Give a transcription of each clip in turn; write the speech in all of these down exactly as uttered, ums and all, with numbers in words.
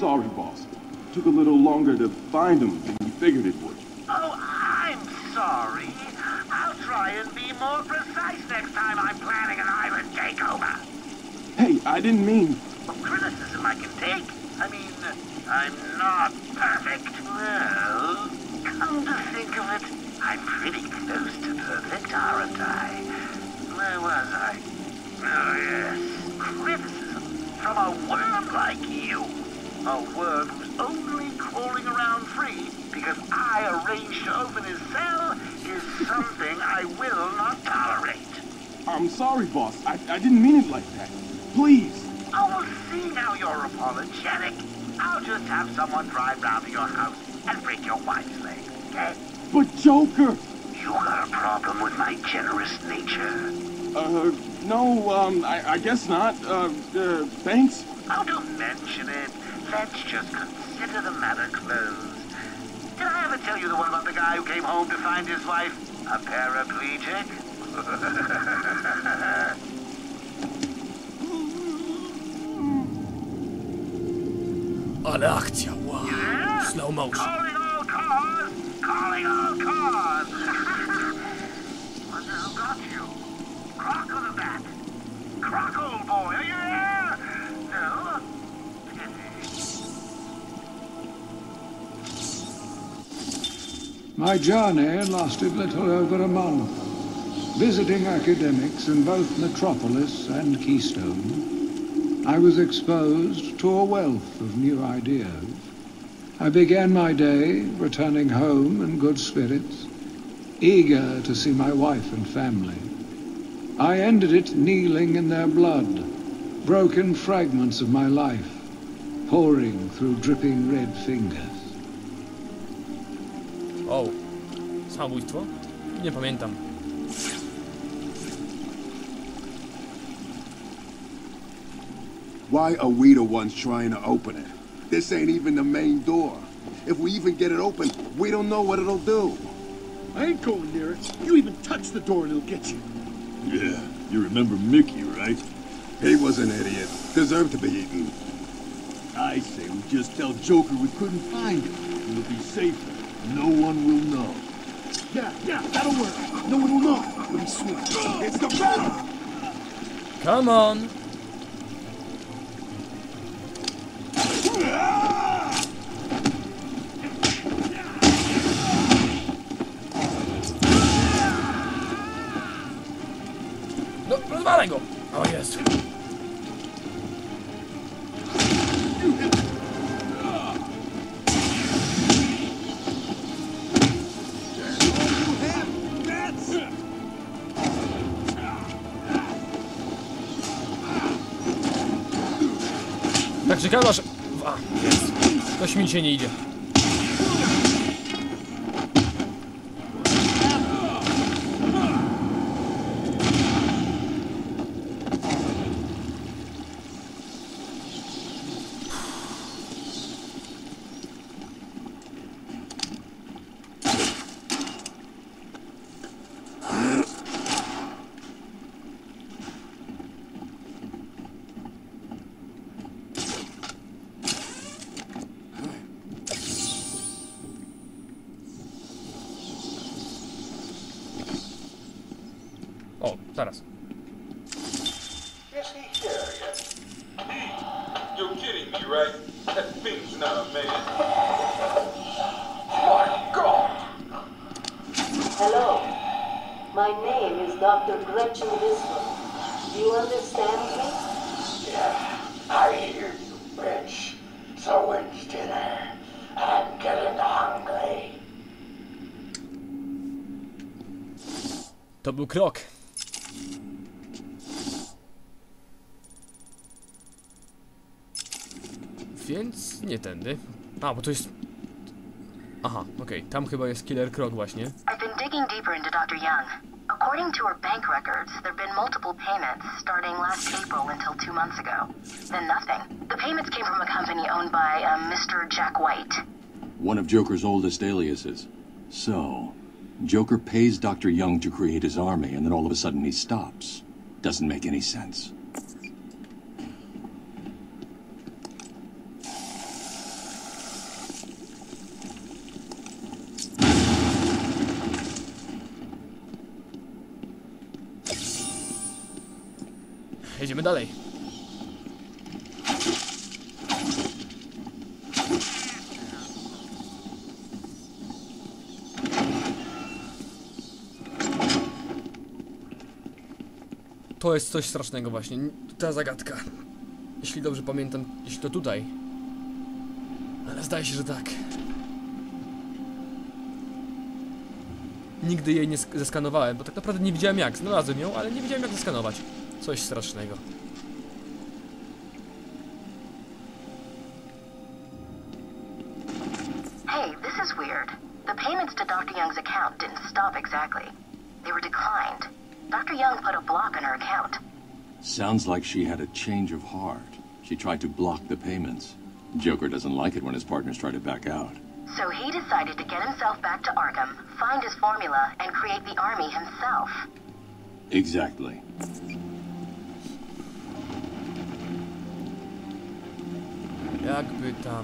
sorry, boss. Took a little longer to find him than we figured it would. Oh, I'm sorry. I'll try and be more precise next time I'm planning an island takeover. Hey, I didn't mean... Criticism I can take. I mean, I'm not perfect. Well, come to think of it, I'm pretty close to perfect, aren't I? Where was I? Oh, yes. Criticism from a worm like you. A worm who's only crawling around free because I arranged to open his cell is something I will not tolerate. I'm sorry, boss. I, I didn't mean it like that. Please. Oh, well, see now you're apologetic. I'll just have someone drive round to your house and break your wife's legs, okay? But Joker! You got a problem with my generous nature? Uh, no, um, I, I guess not. Uh, uh, thanks. Oh, don't mention it. Let's just consider the matter closed. Did I ever tell you the one about the guy who came home to find his wife a paraplegic? Ale akcja, wow. Yeah? Slow motion. Calling all cars! Calling all cars! Wonder who got you? Croc on the back. Croc, old boy, are you there? No? My journey lasted little over a month, visiting academics in both Metropolis and Keystone. I was exposed to a wealth of new ideas. I began my day returning home in good spirits, eager to see my wife and family. I ended it kneeling in their blood, broken fragments of my life, pouring through dripping red fingers. O, samobójstwo? Nie pamiętam. Why are we the ones trying to open it? This ain't even the main door. If we even get it open, we don't know what it'll do. I ain't going near it. You even touch the door and it'll get you. Yeah, you remember Mickey, right? He was an idiot. Deserved to be eaten. I say we just tell Joker we couldn't find him. We'll be safer. No one will know. Yeah, yeah, that'll work. No one will know. Let me sweet. It's the battle! Come on! No, rozwalaj go! O Jezu. Tak czekam aż... A, jest. Ktoś mi się nie idzie. O, zaraz. Is he here yet? You're kidding me, right? That thing's not a man. My God! Hello. My name is Doctor Gretchen Whistler. Do you understand me? Yeah, I hear you, bitch. So when's dinner? I'm getting hungry. To był krok. Więc nie tędy. A, bo to jest... Aha, okej. Okay. Tam chyba jest Killer Croc właśnie. I've been digging deeper into Doctor Young. According to her bank records, there have been multiple payments starting last April until two months ago. Then nothing. The payments came from a company owned by a Mister Jack White. One of Joker's oldest aliases. So, Joker pays Doctor Young to create his army, and then all of a sudden he stops. Doesn't make any sense. jedziemy dalej. To jest coś strasznego właśnie, ta zagadka. Jeśli dobrze pamiętam, jeśli to tutaj. Ale zdaje się, że tak. Nigdy jej nie zeskanowałem, bo tak naprawdę nie widziałem jak. Znalazłem ją, ale nie wiedziałem jak zeskanować. Coś strasznego. Hey, this is weird. The payments to Doctor Young's account didn't stop exactly. They were declined. Doctor Young put a block on her account. Sounds like she had a change of heart. She tried to block the payments. Joker doesn't like it when his partners try to back out. So he decided to get himself back to Arkham, find his formula, and create the army himself. Exactly. Jakby tam...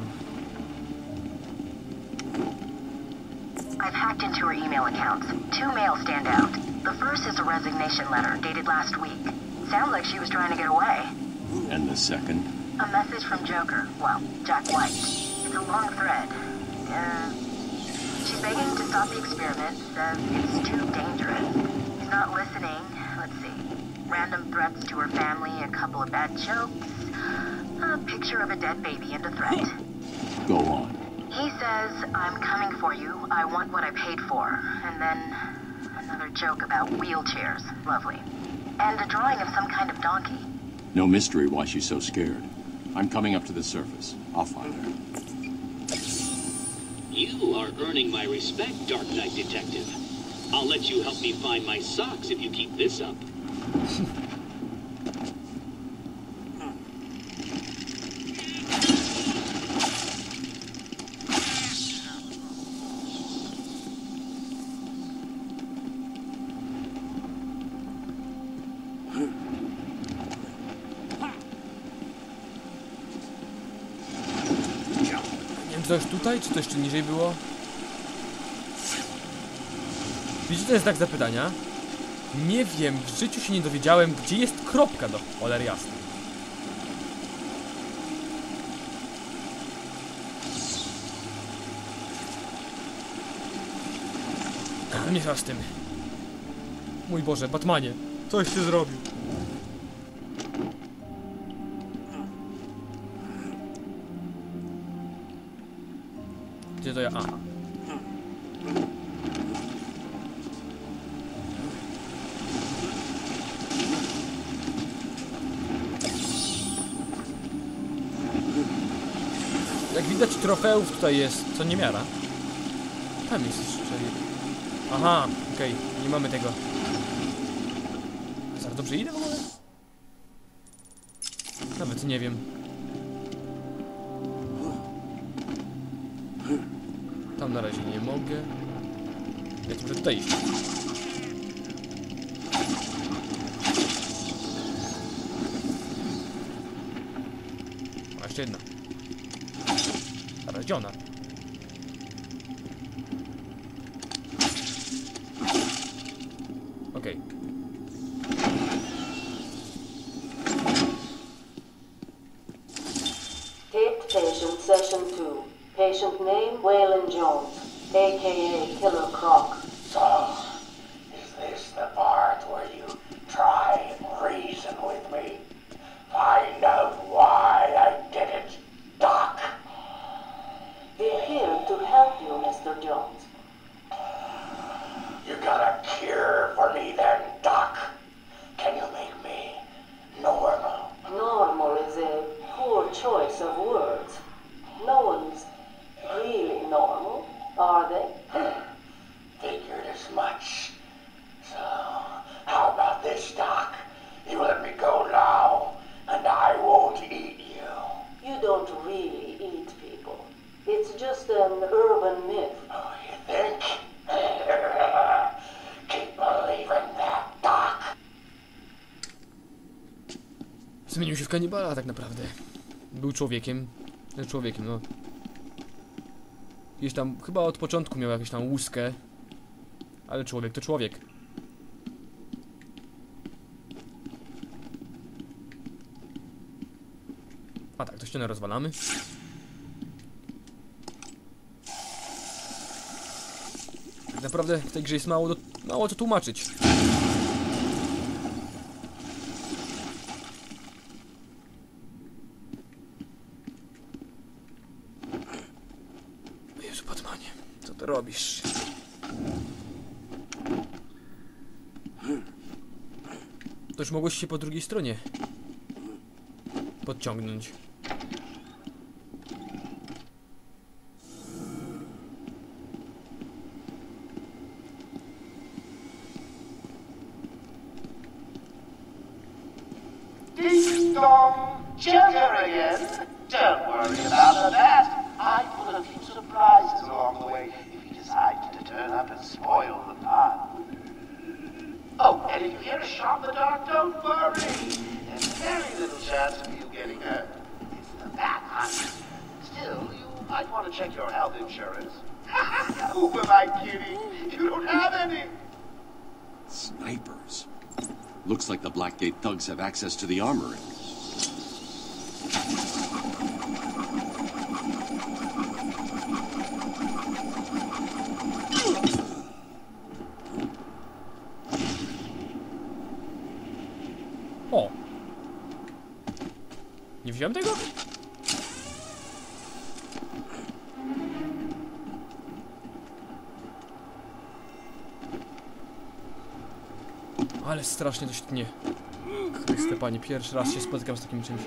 I've hacked into her email accounts. Two mails stand out. The first is a resignation letter dated last week. Sounds like she was trying to get away. And the second? A message from Joker. Well, Jack White. It's a long thread. Uh, she's begging to stop the experiment, says it's too dangerous. He's not listening. Let's see. Random threats to her family, a couple of bad jokes, a picture of a dead baby and a threat. Go on. He says, I'm coming for you, I want what I paid for. And then another joke about wheelchairs. Lovely. And a drawing of some kind of donkey. No mystery why she's so scared. I'm coming up to the surface. I'll find her. You are earning my respect, Dark Knight Detective. I'll let you help me find my socks if you keep this up. Coś tutaj, czy to jeszcze niżej było? Widzicie, to jest znak zapytania? Nie wiem, w życiu się nie dowiedziałem, gdzie jest kropka do cholery jasnej. Miesza z tym. Mój Boże, Batmanie, coś ty zrobił. Gdzie to ja? Aha. Jak widać, trofeów tutaj jest, co nie miara. Tam jest czyli... Aha, okej, okay, nie mamy tego. Zaraz dobrze idę w ogóle? Nawet nie wiem. Tam na razie nie mogę. Ja muszę tutaj iść. A jeszcze jedna. Radziona. Okej. Okay. Taped patient session two. Patient name Waylon Jones, a k a. Killer Croc. So, is this the part where you try and reason with me? Find out why I did it, Doc. We're here to help you, Mister Jones. You got a cure for me then, Doc? Can you make me normal? Normal is a poor choice of words. No one's really normal, are they? Figured as much. So, how about this, Doc? You let me go now, and I won't eat you. You don't really eat people. It's just an urban myth. Oh, you think? Keep believing that, Doc. Zmienił się w kanibala tak naprawdę. Był człowiekiem. Człowiekiem, no. Gdzieś tam, chyba od początku miał jakąś tam łuskę. Ale człowiek to człowiek. A tak, to ścianę rozwalamy. Tak naprawdę w tej grze jest mało, do, mało co tłumaczyć. Jezu, Batmanie, co ty robisz? To już mogłeś się po drugiej stronie podciągnąć. Ding dong, Joker again. Don't worry about the bat. I put a few surprises along the way if he decides to turn up and spoil the fun. Oh, and if you hear a shot in the dark, don't worry. There's very little chance of you getting hurt. It's the bat hunt. Still, you might want to check your health insurance. Who am I kidding? You don't have any. Snipers. Looks like the Blackgate thugs have access to the armory. O! Nie wziąłem tego? Ale strasznie dość tnie. Chryste Panie, pierwszy raz się spotykam z takim czymś.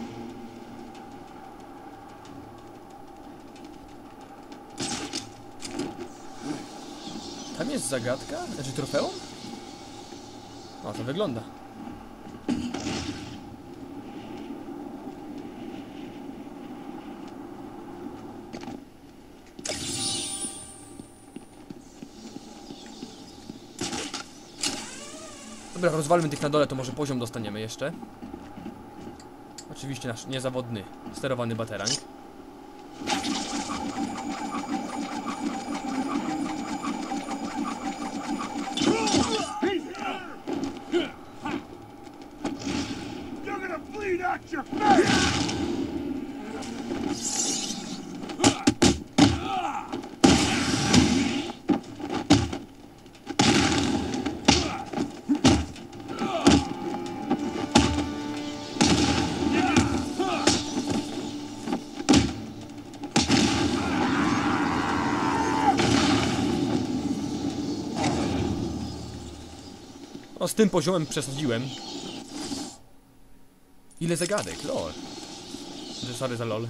Tam jest zagadka? Znaczy trofeum? O, to wygląda. Dobra, rozwalmy tych na dole, to może poziom dostaniemy jeszcze. Oczywiście nasz niezawodny, sterowany baterang. You're gonna bleed out your face! No z tym poziomem przesadziłem. Ile zagadek, lol. Sorry za lol.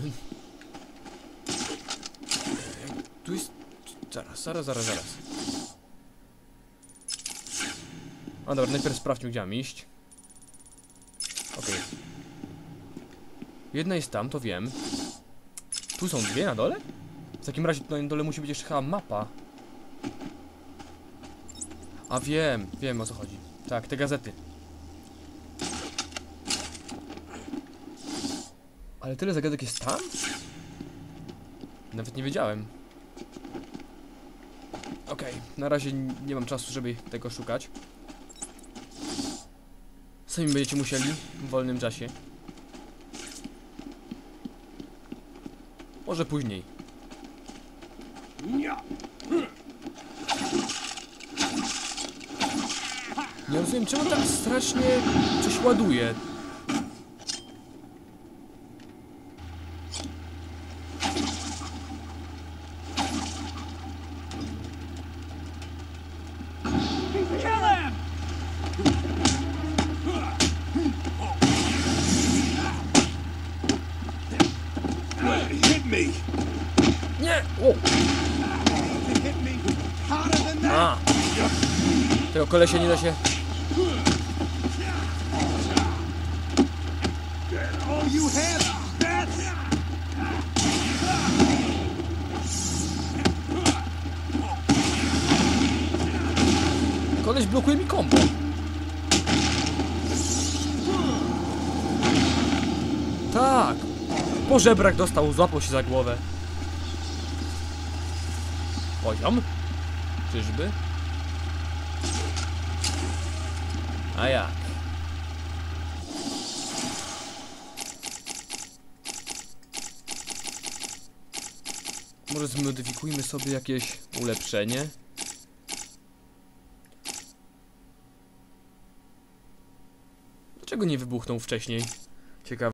Tu jest... Zaraz, zaraz, zaraz, zaraz. A dobra, najpierw sprawdźmy, gdzie mam iść. Okej. Okay. Jedna jest tam, to wiem. Tu są dwie na dole? W takim razie tu na dole musi być jeszcze chyba mapa. A wiem, wiem o co chodzi. Tak, te gazety. Ale tyle zagadek jest tam? Nawet nie wiedziałem. Okej, okay, na razie nie mam czasu, żeby tego szukać. Sami będziecie musieli w wolnym czasie. Może później. Nie rozumiem, czemu tak strasznie coś ładuje. Nie! O! A! Tego kolesia nie da się... Koleś blokuje mi kombo. Tak! Po żebrach dostał, złapał się za głowę. Poziom? Czyżby? A jak? Może zmodyfikujmy sobie jakieś ulepszenie. Dlaczego nie wybuchnął wcześniej? Ciekawe.